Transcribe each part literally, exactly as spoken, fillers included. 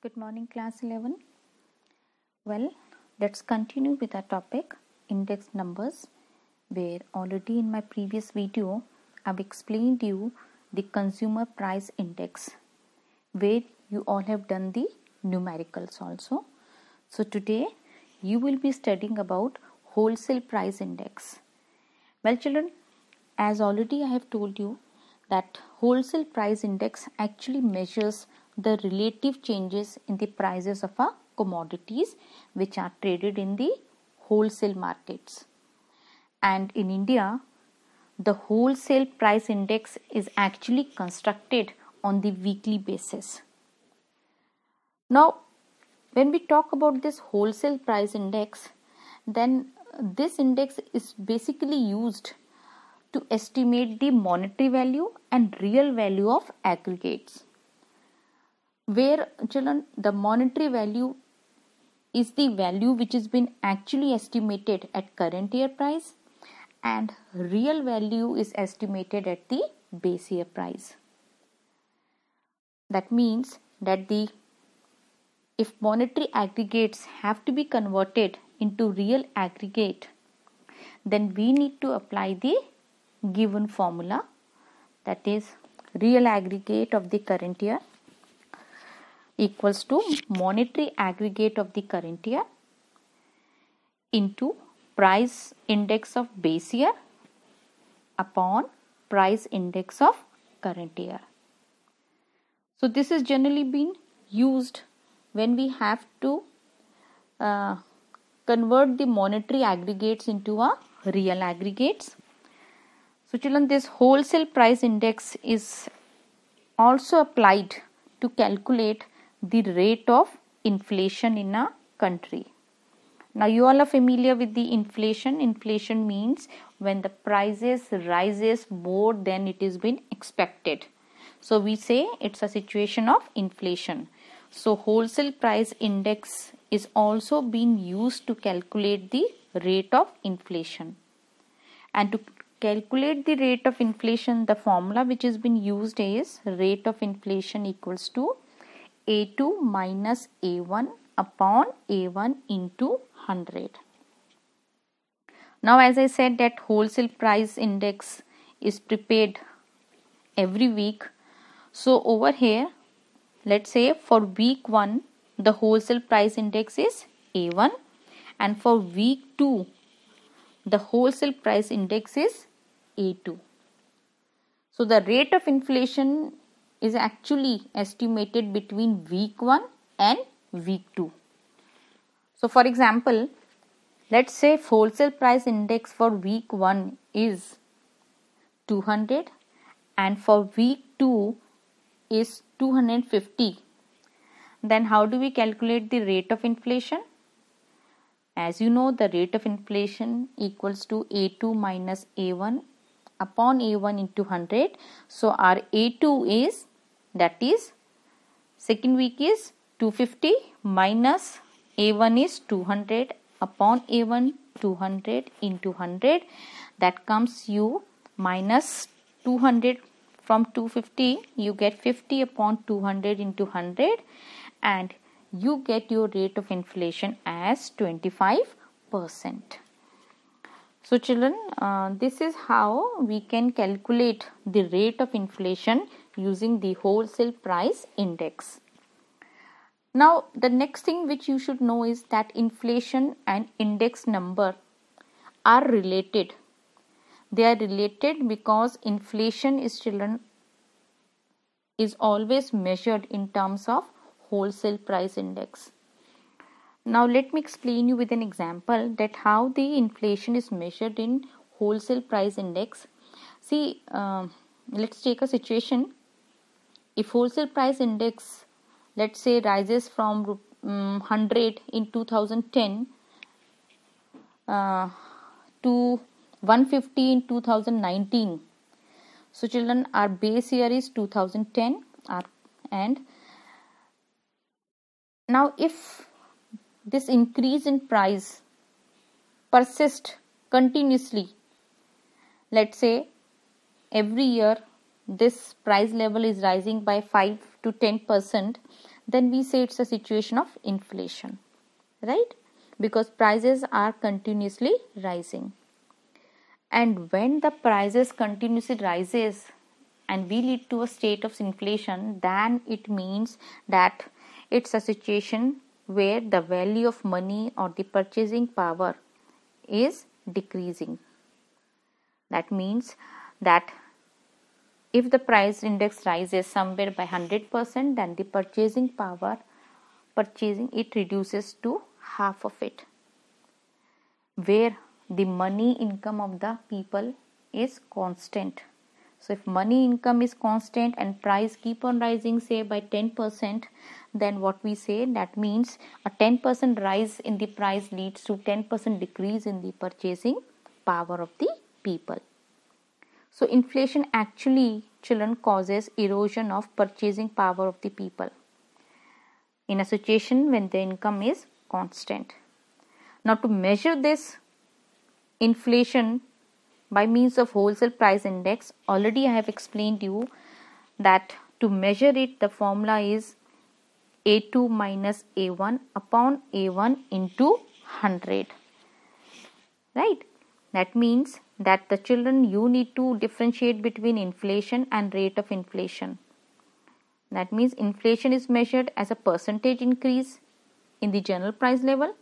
Good morning, class eleven. Well, let's continue with our topic index numbers, where already in my previous video I've explained you the consumer price index, where you all have done the numericals also. So today you will be studying about wholesale price index. Well, children, as already I have told you that wholesale price index actually measures the relative changes in the prices of our commodities which are traded in the wholesale markets. And in India, the wholesale price index is actually constructed on the weekly basis. Now, when we talk about this wholesale price index, then this index is basically used to estimate the monetary value and real value of aggregates, where children, the monetary value is the value which has been actually estimated at current year price and real value is estimated at the base year price. That means that the if monetary aggregates have to be converted into real aggregate, then we need to apply the given formula, that is real aggregate of the current year equals to monetary aggregate of the current year into price index of base year upon price index of current year. So this is generally been used when we have to uh, convert the monetary aggregates into a real aggregates. So children, this wholesale price index is also applied to calculate the rate of inflation in a country. Now you all are familiar with the inflation. Inflation means when the prices rises more than it is been expected. So we say it's a situation of inflation. So wholesale price index is also being used to calculate the rate of inflation. And to calculate the rate of inflation, the formula which has been used is rate of inflation equals to A two minus A one upon A one into one hundred. Now as I said that wholesale price index is prepared every week. So over here, let's say for week one, the wholesale price index is A one, and for week two, the wholesale price index is A two. So the rate of inflation is actually estimated between week one and week two. So for example, let's say wholesale price index for week one is two hundred and for week two is two hundred fifty. Then how do we calculate the rate of inflation? As you know, the rate of inflation equals to A two minus A one upon A one into one hundred. So our A two is, that is second week is two hundred fifty minus A one is two hundred upon A one, two hundred into one hundred. That comes you minus two hundred from two hundred fifty, you get fifty upon two hundred into one hundred, and you get your rate of inflation as twenty-five percent. So children, uh, this is how we can calculate the rate of inflation using the wholesale price index. Now the next thing which you should know is that inflation and index number are related. They are related because inflation is children is always measured in terms of wholesale price index. Now let me explain you with an example that how the inflation is measured in wholesale price index. See, uh, let's take a situation. If wholesale price index, let's say, rises from um, one hundred in two thousand ten uh, to one hundred fifty in two thousand nineteen. So children, our base year is two thousand ten, our, and now if this increase in price persists continuously, let's say every year this price level is rising by five to ten percent, then we say it's a situation of inflation, right? Because prices are continuously rising. And when the prices continuously rises and we lead to a state of inflation, then it means that it's a situation where the value of money or the purchasing power is decreasing. That means that if the price index rises somewhere by one hundred percent, then the purchasing power, purchasing it reduces to half of it, where the money income of the people is constant. So if money income is constant and price keep on rising say by ten percent, then what we say, that means a ten percent rise in the price leads to ten percent decrease in the purchasing power of the people. So inflation actually, children, causes erosion of purchasing power of the people in a situation when the income is constant. Now to measure this inflation by means of wholesale price index, already I have explained you that to measure it the formula is A two minus A one upon A one into one hundred, right? That means that the children, you need to differentiate between inflation and rate of inflation. That means inflation is measured as a percentage increase in the general price level.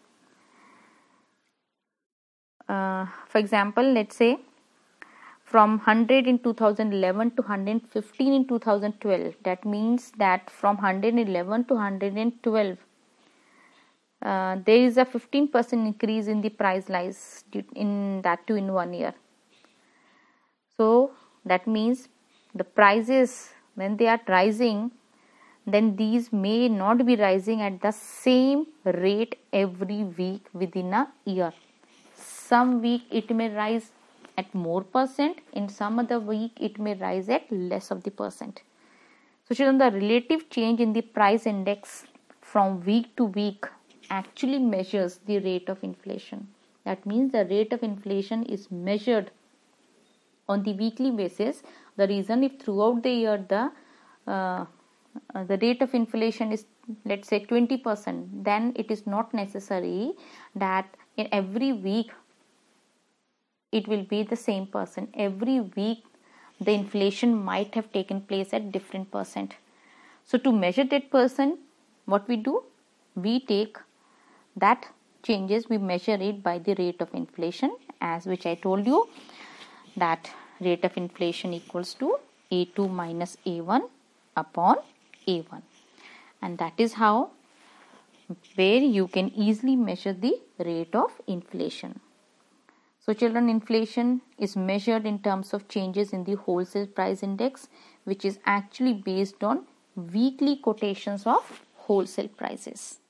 Uh, for example, let's say from one hundred in two thousand eleven to one hundred fifteen in two thousand twelve. That means that from one hundred eleven to one hundred twelve, uh, there is a fifteen percent increase in the price rise in that too in one year. So that means the prices, when they are rising, then these may not be rising at the same rate every week within a year. Some week it may rise at more percent, in some other week it may rise at less of the percent. So children, the relative change in the price index from week to week actually measures the rate of inflation. That means the rate of inflation is measured on the weekly basis. The reason, if throughout the year the uh, uh, the rate of inflation is, let's say, twenty percent, then it is not necessary that in every week it will be the same percent. Every week the inflation might have taken place at different percent. So to measure that percent, what we do, we take that changes, we measure it by the rate of inflation, as which I told you, that rate of inflation equals to A two minus A one upon A one, and that is how where you can easily measure the rate of inflation. So children, inflation is measured in terms of changes in the wholesale price index, which is actually based on weekly quotations of wholesale prices.